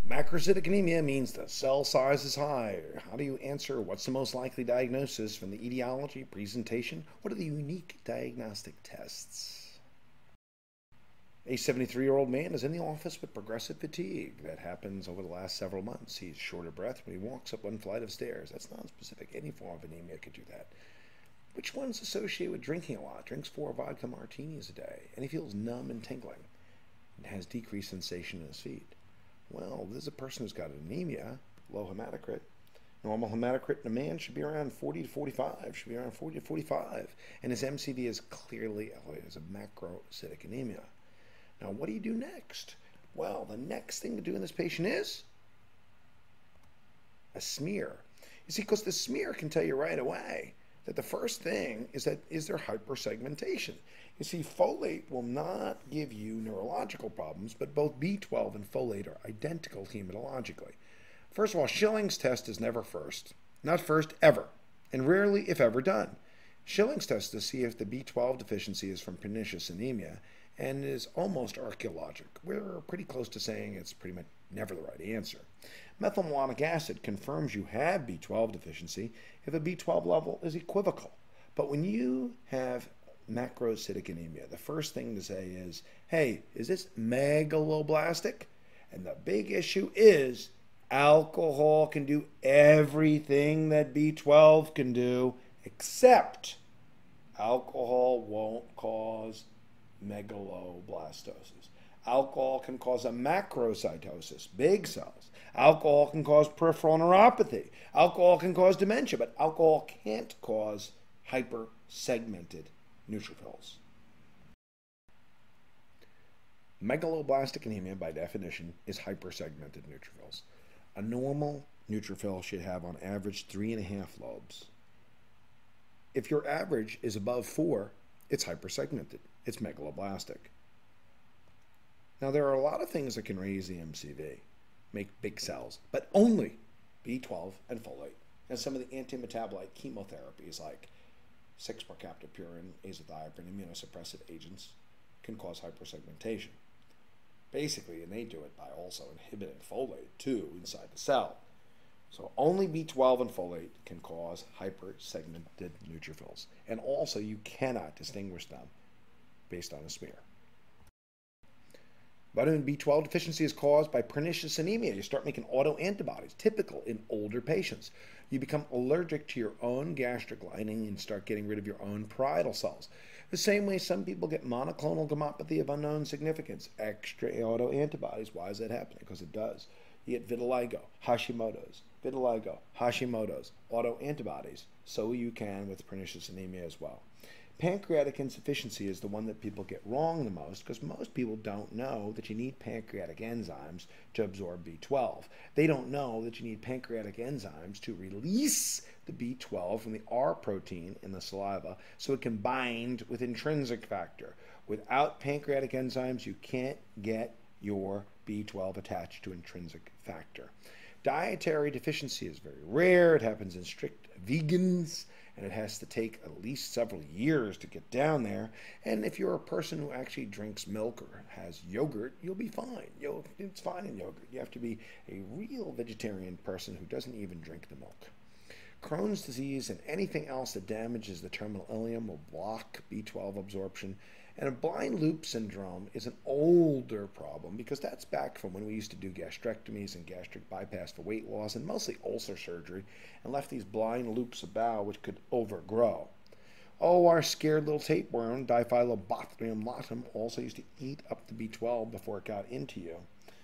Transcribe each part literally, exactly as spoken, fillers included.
Macrocytic anemia means the cell size is high. How do you answer what's the most likely diagnosis from the etiology, presentation? What are the unique diagnostic tests? A seventy-three-year-old man is in the office with progressive fatigue. That happens over the last several months. He's short of breath when he walks up one flight of stairs. That's non-specific. Any form of anemia could do that. Which one's associated with drinking a lot? Drinks four vodka martinis a day. And he feels numb and tingling and has decreased sensation in his feet. Well, this is a person who's got anemia, low hematocrit. Normal hematocrit in a man should be around forty to forty-five, should be around forty to forty-five. And his M C V is clearly elevated as a macrocytic anemia. Now, what do you do next? Well, the next thing to do in this patient is a smear. You see, because the smear can tell you right away that the first thing is that is there hypersegmentation. You see, folate will not give you neurological problems, but both B twelve and folate are identical hematologically. First of all, Schilling's test is never first. Not first ever, and rarely if ever done. Schilling's test to see if the B twelve deficiency is from pernicious anemia and is almost archaeologic. We're pretty close to saying it's pretty much never the right answer. Methylmalonic acid confirms you have B twelve deficiency if a B twelve level is equivocal. But when you have macrocytic anemia, the first thing to say is, hey, is this megaloblastic? And the big issue is alcohol can do everything that B twelve can do, except alcohol won't cause megaloblastosis. Alcohol can cause a macrocytosis, big cells. Alcohol can cause peripheral neuropathy. Alcohol can cause dementia, but alcohol can't cause hypersegmented neutrophils. Megaloblastic anemia, by definition, is hypersegmented neutrophils. A normal neutrophil should have on average three and a half lobes. If your average is above four, it's hypersegmented. It's megaloblastic. Now, there are a lot of things that can raise the M C V, make big cells, but only B twelve and folate, and some of the antimetabolite chemotherapies like six mercaptopurine, azathioprine, immunosuppressive agents can cause hypersegmentation. Basically, and they do it by also inhibiting folate too inside the cell. So only B twelve and folate can cause hypersegmented neutrophils. And also you cannot distinguish them based on a smear. Vitamin B twelve deficiency is caused by pernicious anemia. You start making autoantibodies, typical in older patients. You become allergic to your own gastric lining and start getting rid of your own parietal cells. The same way some people get monoclonal gammopathy of unknown significance, extra autoantibodies. Why is that happening? Because it does. You get vitiligo, Hashimoto's, vitiligo, Hashimoto's, autoantibodies. So you can with pernicious anemia as well. Pancreatic insufficiency is the one that people get wrong the most because most people don't know that you need pancreatic enzymes to absorb B twelve. They don't know that you need pancreatic enzymes to release the B twelve from the R protein in the saliva so it can bind with intrinsic factor. Without pancreatic enzymes, you can't get your B twelve attached to intrinsic factor. Dietary deficiency is very rare. It happens in strict vegans, and it has to take at least several years to get down there. And if you're a person who actually drinks milk or has yogurt, you'll be fine. You'll, it's fine in yogurt. You have to be a real vegetarian person who doesn't even drink the milk. Crohn's disease and anything else that damages the terminal ileum will block B twelve absorption. And a blind loop syndrome is an older problem because that's back from when we used to do gastrectomies and gastric bypass for weight loss and mostly ulcer surgery and left these blind loops of bowel which could overgrow. Oh, our scared little tapeworm, Diphyllobothrium latum, also used to eat up the B twelve before it got into you.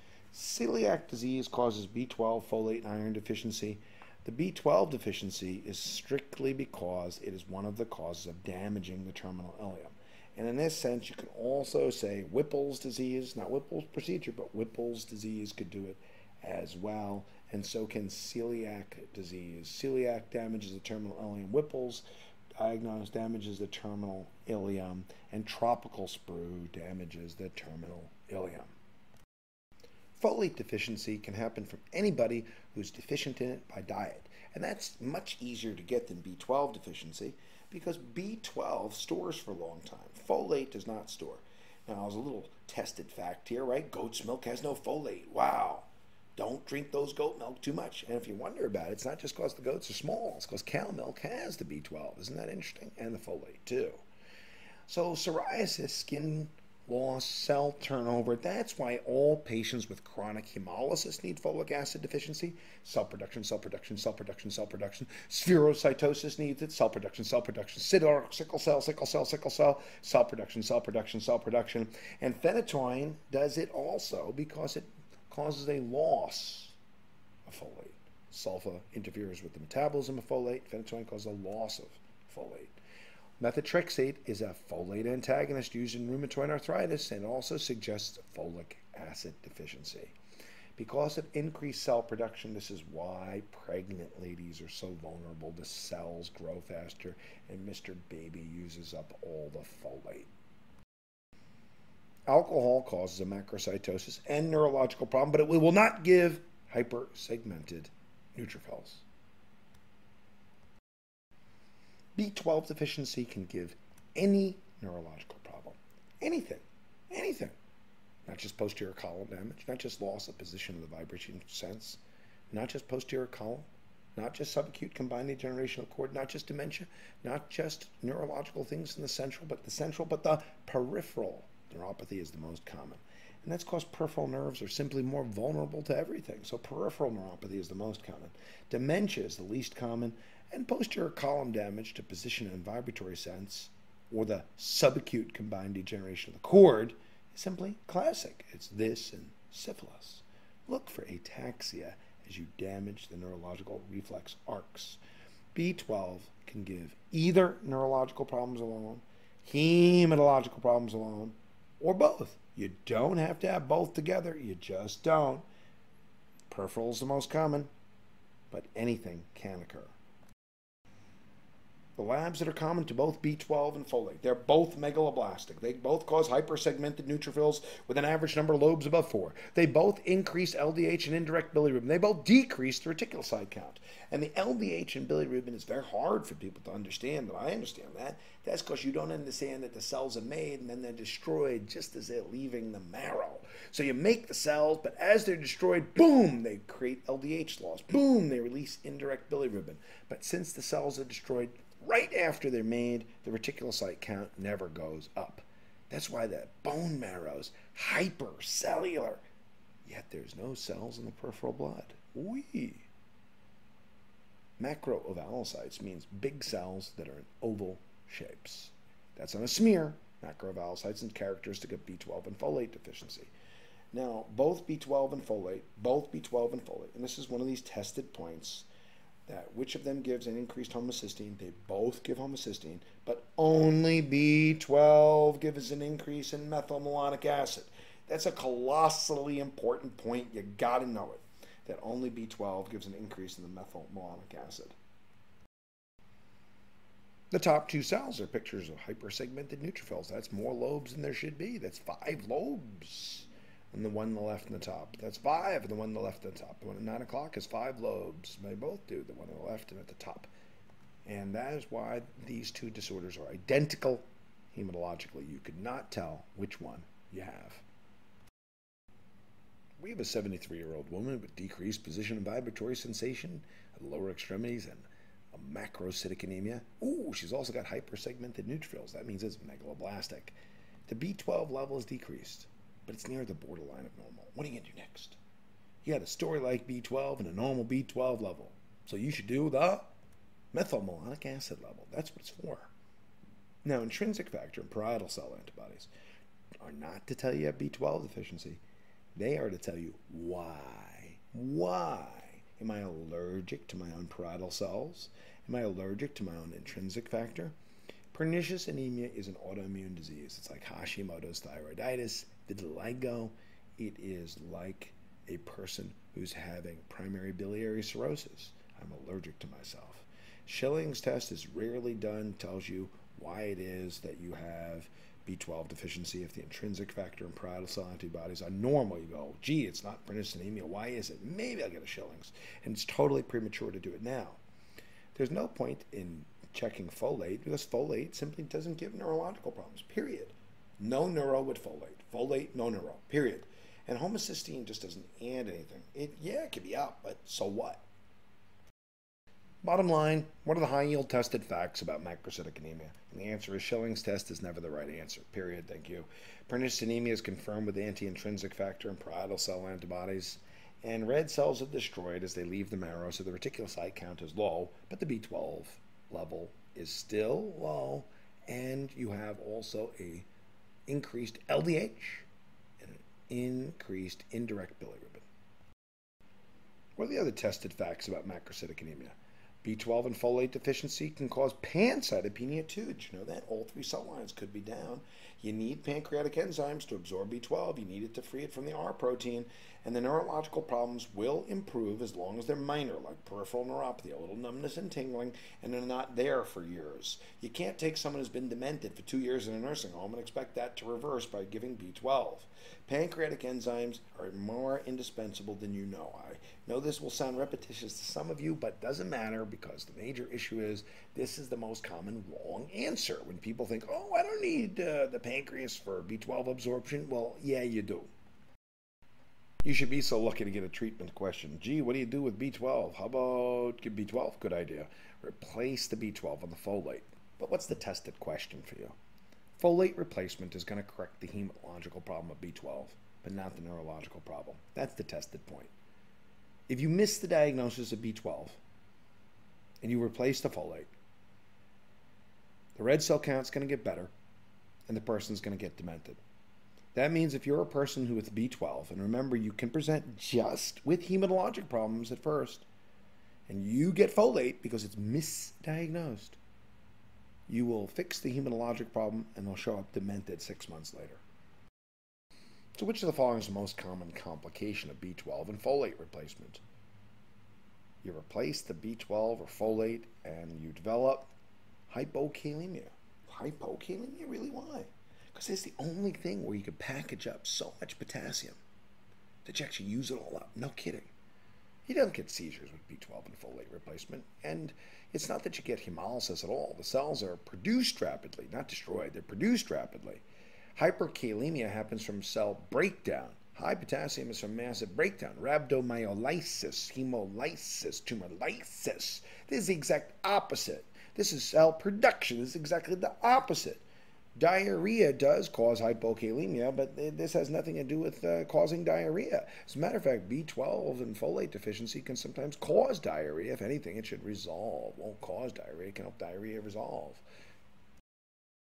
Celiac disease causes B twelve, folate, and iron deficiency. The B twelve deficiency is strictly because it is one of the causes of damaging the terminal ileum. And in this sense, you can also say Whipple's disease, not Whipple's procedure, but Whipple's disease could do it as well. And so can celiac disease. Celiac damages the terminal ileum. Whipple's diagnosed damages the terminal ileum. And tropical sprue damages the terminal ileum. Folate deficiency can happen from anybody who's deficient in it by diet. And that's much easier to get than B twelve deficiency because B twelve stores for a long time. Folate does not store. Now, there's a little tested fact here, right? Goat's milk has no folate. Wow. Don't drink those goat milk too much. And if you wonder about it, it's not just because the goats are small. It's because cow milk has the B twelve. Isn't that interesting? And the folate, too. So psoriasis, skin loss, cell turnover, that's why all patients with chronic hemolysis need folic acid deficiency. Cell production, cell production, cell production, cell production. Spherocytosis needs it. Cell production, cell production. Sickle cell, sickle cell, sickle cell. Cell production, cell production, cell production. And phenytoin does it also because it causes a loss of folate. Sulfa interferes with the metabolism of folate. Phenytoin causes a loss of folate. Methotrexate is a folate antagonist used in rheumatoid arthritis and also suggests folic acid deficiency. Because of increased cell production, this is why pregnant ladies are so vulnerable. The cells grow faster, and Mister Baby uses up all the folate. Alcohol causes a macrocytosis and neurological problem, but it will not give hypersegmented neutrophils. B twelve deficiency can give any neurological problem. Anything. Anything. Not just posterior column damage, not just loss of position of the vibration sense, not just posterior column, not just subacute combined degenerational cord, not just dementia, not just neurological things in the central, but the central, but the peripheral neuropathy is the most common. And that's because peripheral nerves are simply more vulnerable to everything. So peripheral neuropathy is the most common. Dementia is the least common. And posterior column damage to position and vibratory sense, or the subacute combined degeneration of the cord, is simply classic. It's this and syphilis. Look for ataxia as you damage the neurological reflex arcs. B twelve can give either neurological problems alone, hematological problems alone, or both. You don't have to have both together. You just don't. Peripheral is the most common, but anything can occur. The labs that are common to both B twelve and folate, they're both megaloblastic. They both cause hypersegmented neutrophils with an average number of lobes above four. They both increase L D H and indirect bilirubin. They both decrease the reticulocyte count. And the L D H and bilirubin is very hard for people to understand, but I understand that. That's because you don't understand that the cells are made and then they're destroyed just as they're leaving the marrow. So you make the cells, but as they're destroyed, boom, they create L D H loss. Boom, they release indirect bilirubin. But since the cells are destroyed right after they're made, the reticulocyte count never goes up. That's why the bone marrow's hypercellular, yet there's no cells in the peripheral blood. Wee. Macroovalocytes means big cells that are in oval shapes. That's on a smear. Macroovalocytes is characteristic of B twelve and folate deficiency. Now, both B twelve and folate, both B twelve and folate, and this is one of these tested points, that which of them gives an increased homocysteine. They both give homocysteine, but only B twelve gives an increase in methylmalonic acid. That's a colossally important point. You got to know it, that only B twelve gives an increase in the methylmalonic acid. The top two cells are pictures of hypersegmented neutrophils. That's more lobes than there should be. That's five lobes. And the one on the left and the top. That's five, and the one on the left and the top. The one at nine o'clock is five lobes. They both do, the one on the left and at the top. And that is why these two disorders are identical hematologically. You could not tell which one you have. We have a seventy-three-year-old woman with decreased position and vibratory sensation at the lower extremities and a macrocytic anemia. Ooh, she's also got hypersegmented neutrophils. That means it's megaloblastic. The B twelve level is decreased, but it's near the borderline of normal. What are you going to do next? You had a story like B twelve and a normal B twelve level. So you should do the methylmalonic acid level. That's what it's for. Now, intrinsic factor and parietal cell antibodies are not to tell you you have B twelve deficiency. They are to tell you why. Why? Am I allergic to my own parietal cells? Am I allergic to my own intrinsic factor? Pernicious anemia is an autoimmune disease. It's like Hashimoto's thyroiditis, vitiligo. It is like a person who's having primary biliary cirrhosis. I'm allergic to myself. Schilling's test is rarely done, tells you why it is that you have B twelve deficiency. If the intrinsic factor and parietal cell antibodies are normal, you go, gee, it's not pernicious anemia. Why is it? Maybe I'll get a Schilling's. And it's totally premature to do it now. There's no point in checking folate because folate simply doesn't give neurological problems, period. No neuro with folate. Folate, no neuro, period. And homocysteine just doesn't add anything. It, yeah, it can be up, but so what? Bottom line, what are the high-yield tested facts about macrocytic anemia? And the answer is Schilling's test is never the right answer. Period. Thank you. Pernicious anemia is confirmed with anti-intrinsic factor and parietal cell antibodies. And red cells are destroyed as they leave the marrow, so the reticulocyte count is low, but the B twelve level is still low, and you have also a increased L D H and an increased indirect bilirubin. What are the other tested facts about macrocytic anemia? B twelve and folate deficiency can cause pancytopenia too. Did you know that? All three cell lines could be down. You need pancreatic enzymes to absorb B twelve. You need it to free it from the R protein. And the neurological problems will improve as long as they're minor, like peripheral neuropathy, a little numbness and tingling, and they're not there for years. You can't take someone who's been demented for two years in a nursing home and expect that to reverse by giving B twelve. Pancreatic enzymes are more indispensable than you know. I know this will sound repetitious to some of you, but doesn't matter because the major issue is this is the most common wrong answer. When people think, oh, I don't need uh, the pancreas for B twelve absorption, well, yeah, you do. You should be so lucky to get a treatment question. Gee, what do you do with B twelve? How about B twelve? Good idea. Replace the B twelve on the folate. But what's the tested question for you? Folate replacement is going to correct the hematological problem of B twelve, but not the neurological problem. That's the tested point. If you miss the diagnosis of B twelve and you replace the folate, the red cell count's going to get better and the person's going to get demented. That means if you're a person who with B twelve, and remember you can present just with hematologic problems at first, and you get folate because it's misdiagnosed, you will fix the hematologic problem and they'll show up demented six months later. So which of the following is the most common complication of B twelve and folate replacement? You replace the B twelve or folate and you develop hypokalemia. Hypokalemia? Really? Why? Because it's the only thing where you can package up so much potassium that you actually use it all up. No kidding. You don't get seizures with B twelve and folate replacement. And it's not that you get hemolysis at all. The cells are produced rapidly, not destroyed. They're produced rapidly. Hyperkalemia happens from cell breakdown. High potassium is from massive breakdown. Rhabdomyolysis, hemolysis, tumor lysis. This is the exact opposite. This is cell production. This is exactly the opposite. Diarrhea does cause hypokalemia, but this has nothing to do with uh, causing diarrhea. As a matter of fact, B twelve and folate deficiency can sometimes cause diarrhea. If anything, it should resolve. It won't cause diarrhea. It can help diarrhea resolve.